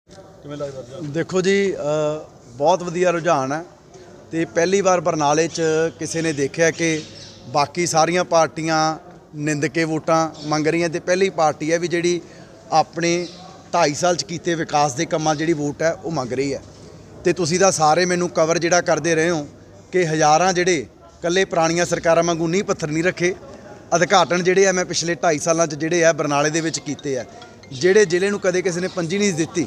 ਕਿਵੇਂ ਲੱਗਦਾ? ਦੇਖੋ ਜੀ बहुत वधिया रुझान है। तो पहली बार बरनाले च किसी ने देखा कि बाकी सारिया पार्टियां निंद के वोटां मंग रही। तो पहली पार्टी है भी जी अपने 2.5 साल किए विकास के कामां जी वोट है वो मंग रही है। तो तुसीं तां सारे मैनू कवर जिहड़ा करते रहे हो कि हज़ारां जिहड़े कल्ले पुरानियां सरकारां वांगू नींह पत्थर नहीं रखे। उद्घाटन जिहड़े है मैं पिछले 2.5 सालों जिहड़े है बरनाले दे विच कीते है। जिहड़े जिले नूं कदे किसी ने पंजी नहीं दित्ती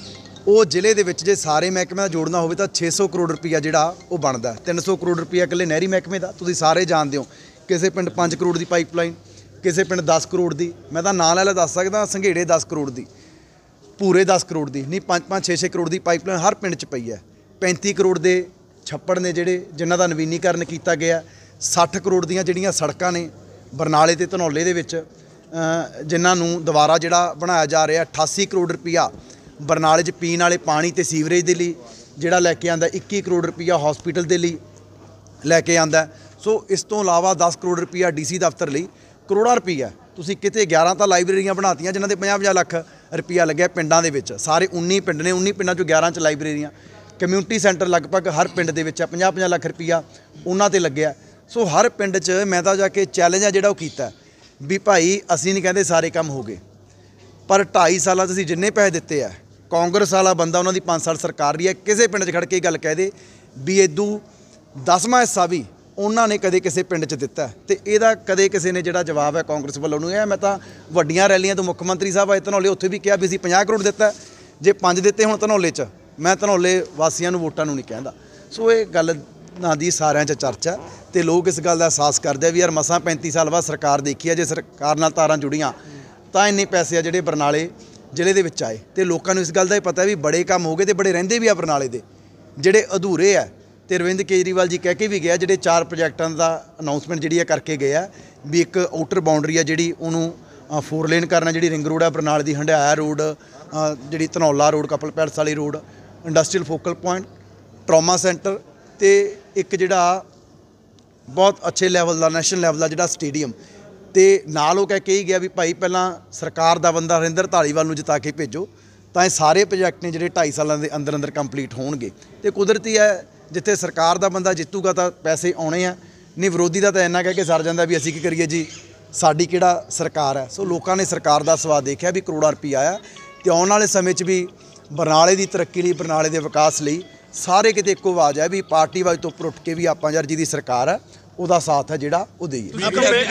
वो जिले दे विच जे सारे महकमे जोड़ना होवे तां 600 करोड़ रुपया जिहड़ा वो बनदा। 300 करोड़ रुपया कल्ले नहरी महकमे दा। तुसीं सारे जानदे हो किसी पिंड 5 करोड़ की पाइपलाइन, किसी पिंड 10 करोड़ की, मैं तां नाम ले दस सकदा। संघेड़े 10 करोड़ की, पूरे 10 करोड़ की नहीं, 5-5 6-6 करोड़ की पाइपलाइन हर पिंड च पई है। 35 करोड़ के छप्पड़ ने जिहड़े जिन्हां दा नवीनीकरण किया गया। 60 करोड़ दीयां जिहड़ियां सड़कां ने बरनाले ते धनौले दे विच जिन्हां नूं दुबारा जिहड़ा बनाया जा रहा। 88 करोड़ रुपया बरनाले च पीण वाले पानी ते सीवरेज दे लई जिहड़ा लैके आंदा। 21 करोड़ रुपया हॉस्पिटल दे लई लैके आंदा। सो इस तो इलावा 10 करोड़ रुपया DC दफ्तर लई। करोड़ां रुपया तुसीं किते 11 तां लाइब्रेरियां बनातीआं जिन्हां दे 50-50 लाख रुपया लग्या पिंडां दे विच। सारे 19 पिंड ने, 19 पिंडां चों 11 च लाइब्रेरियां। कम्यूनिटी सेंटर लगभग हर पिंड दे विच 50-50 लाख रुपया उन्हां ते लग्या। सो हर पिंड च मैं तां जाके चैलेंज आ जिहड़ा वो कीता भी भाई असीं नहीं कहंदे सारे काम हो गए, पर 2.5 सालां 'ਚ असीं जिन्ने पैसे दित्ते आ कांग्रेस वाला बंदा उन्होंने 5 साल सरकार रही है किसी पिंड खड़ के गल कह दे भी इदू 10वां हिस्सा भी उन्होंने कदे किसी पिंड च दिता। तो यदा कदे किसी ने जिहड़ा जवाब है कांग्रेस वालों नूं मैं तो वड्डियां रैलियां तो मुख्यमंत्री साहब आए धनौले उत्थे भी कहा भी असीं 50 करोड़ दिता जे 5 दिते हुण धनौले च। मैं धनौले वासियों नूं वोटां नूं नहीं कहंदा। सो ये गल ना दी सारिਆਂ 'ਚ चर्चा तो लोग इस गल का एहसास करते भी यार मसां 35 साल बाद सरकार देखी है। जे सरकार नाल तारां जुड़ियां तां इन्ने पैसे आ जिहड़े बरनाले ਜ਼ਿਲ੍ਹੇ ਦੇ ਵਿੱਚ ਆਏ। तो लोगों को इस गल का ही पता भी बड़े काम हो गए तो बड़े रहिंदे भी आ बरनाले दे जिहड़े अधूरे है। तो अरविंद केजरीवाल जी कह के भी गया जिहड़े 4 प्रोजैक्टां का अनाउंसमेंट जिहड़ी है करके गया भी एक आउटर बाउंडरी है जिहड़ी उहनूं 4 लेन करना, जिहड़ी रिंग रोड है बरनाले दी, हंडियाया रोड, जिहड़ी धनौला रोड, कपल पैलस वाली road, industrial focal point, trauma centre तो एक जिहड़ा बहुत अच्छे लैवल का नैशनल लैवल का जिहड़ा स्टेडियम। तो नाल वो कह के ही गया भी भाई पहला सरकार का बंदा हरिंदर धालीवाल नूं जिता के भेजो तो ये सारे प्रोजैक्ट ने जिहड़े 2.5 सालों के अंदर अंदर कंप्लीट होणगे। तो कुदरती है जिथे सरकार का बंदा जितूगा तो पैसे आने हैं, नहीं विरोधी का तो इन्ना कह के सर जाता भी असीं की करिए जी साडी किहड़ा सरकार है। सो लोगों ने सरकार का स्वाद देखा भी करोड़ां रुपया आया। तो आने वाले समय भी बरनाले की तरक्की लई, बरनाले के विकास लई सारे किते इक्को आवाज़ है भी पार्टी वाइज तो उपर उठ के भी आपां यार जिहदी सरकार है ਉਹਦਾ ਸਾਥ ਹੈ ਜਿਹੜਾ ਉਹ ਦੇਈਏ। ਕਿਸ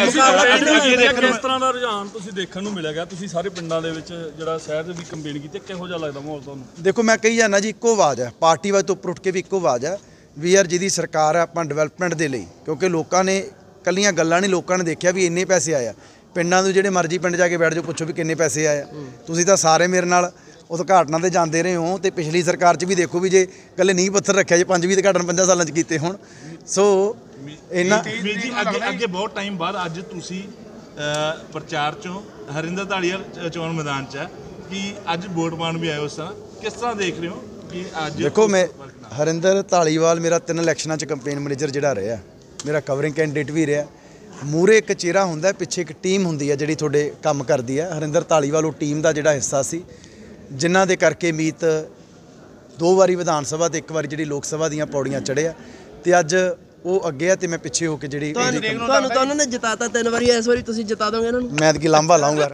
ਤਰ੍ਹਾਂ ਦਾ ਰੁਝਾਨ ਤੁਸੀਂ ਦੇਖਣ ਨੂੰ ਮਿਲਿਆ? ਤੁਸੀਂ ਸਾਰੇ ਪਿੰਡਾਂ ਦੇ ਵਿੱਚ ਜਿਹੜਾ ਸ਼ਹਿਰ ਦੇ ਵੀ ਕੰਪੇਨ ਕੀਤੀ, ਕਿਹੋ ਜਿਹਾ ਲੱਗਦਾ ਮਾਹੌਲ ਤੁਹਾਨੂੰ? ਦੇਖੋ ਮੈਂ ਕਹੀ ਜਾਂਦਾ ਜੀ ਇੱਕੋ ਆਵਾਜ਼ ਹੈ, ਪਾਰਟੀ ਵਾਈਜ਼ ਤੋਂ ਉੱਪਰ ਉੱਠ ਕੇ ਵੀ ਇੱਕੋ ਆਵਾਜ਼ ਹੈ ਵੀ ਯਾਰ ਜਿਹਦੀ ਸਰਕਾਰ ਹੈ ਆਪਾਂ ਡਿਵੈਲਪਮੈਂਟ ਦੇ ਲਈ, ਕਿਉਂਕਿ ਲੋਕਾਂ ਨੇ ਕੱਲੀਆਂ ਗੱਲਾਂ ਨਹੀਂ, ਲੋਕਾਂ ਨੇ ਦੇਖਿਆ ਵੀ ਇੰਨੇ ਪੈਸੇ ਆਏ ਆ ਪਿੰਡਾਂ ਨੂੰ। ਜਿਹੜੇ ਮਰਜ਼ੀ ਪਿੰਡ ਜਾ ਕੇ ਬੈਠ ਜਾਓ ਪੁੱਛੋ ਵੀ ਕਿੰਨੇ ਪੈਸੇ ਆਏ ਆ। ਤੁਸੀਂ ਤਾਂ ਸਾਰੇ ਮੇਰੇ ਨਾਲ ਉਦਘਾਟਨਾਂ ਤੇ ਜਾਂਦੇ ਰਹੇ ਹੋ ਤੇ ਪਿਛਲੀ ਸਰਕਾਰ 'ਚ ਵੀ ਦੇਖੋ ਵੀ ਜੇ ਕੱਲੇ ਨੀਂਹ ਪੱਥਰ ਰੱਖਿਆ ਜੇ 5 ਵੀ ਉਦਘਾਟਨ 5 ਸਾਲਾਂ 'ਚ ਕੀਤੇ ਹੋਣ। ਸੋ ਇਹਨਾਂ ਜੀ ਅੱਗੇ ਬਹੁਤ ਟਾਈਮ ਬਾਅਦ ਅੱਜ ਤੁਸੀਂ ਪ੍ਰਚਾਰ 'ਚੋਂ ਹਰਿੰਦਰ ਧਾਲੀਵਾਲ ਚੋਣ ਮੈਦਾਨ 'ਚ ਹੈ ਕਿ ਅੱਜ ਵੋਟ ਪਾਉਣ ਵੀ ਆਏ ਹੋ, ਉਸ ਤਰ੍ਹਾਂ ਕਿਸ ਤਰ੍ਹਾਂ ਦੇਖ ਰਹੇ ਹੋ ਕਿ ਅੱਜ? ਦੇਖੋ ਮੈਂ ਹਰਿੰਦਰ ਧਾਲੀਵਾਲ ਮੇਰਾ 3 ਇਲੈਕਸ਼ਨਾਂ 'ਚ ਕੰਪੇਨ ਮੈਨੇਜਰ ਜਿਹੜਾ ਰਿਹਾ, ਮੇਰਾ ਕਵਰਿੰਗ ਕੈਂਡੀਡੇਟ ਵੀ ਰਿਹਾ। ਮੂਹਰੇ ਇੱਕ ਚਿਹਰਾ ਹੁੰਦਾ, ਪਿੱਛੇ ਇੱਕ ਟੀਮ ਹੁੰਦੀ ਹੈ ਜਿਹੜੀ ਤੁਹਾਡੇ ਕੰਮ ਕਰਦੀ ਹੈ। ਹਰਿੰਦਰ ਧਾਲੀਵਾਲ ਉਹ ਟੀਮ ਦਾ ਜਿਹੜਾ ਹਿੱਸਾ ਸੀ ਜਿਨ੍ਹਾਂ ਦੇ ਕਰਕੇ ਮੀਤ 2 ਵਾਰੀ ਵਿਧਾਨ ਸਭਾ ਤੇ 1 ਵਾਰੀ ਜਿਹੜੀ ਲੋਕ ਸਭਾ ਦੀਆਂ ਪੌੜੀਆਂ ਚੜ੍ਹਿਆ। ਤੇ ਅੱਜ ਉਹ ਅੱਗੇ ਆ ਤੇ ਮੈਂ ਪਿੱਛੇ ਹੋ ਕੇ ਜਿਹੜੀ ਤੁਹਾਨੂੰ ਨੇ ਜਿਤਾਤਾ 3 ਵਾਰੀ, ਇਸ ਵਾਰੀ ਤੁਸੀਂ ਜਿਤਾ ਦੋਗੇ ਇਹਨਾਂ ਨੂੰ? ਮੈਂ ਤਾਂ ਕੀ ਲਾਂਭਾ ਲਾਉਂਗਾ।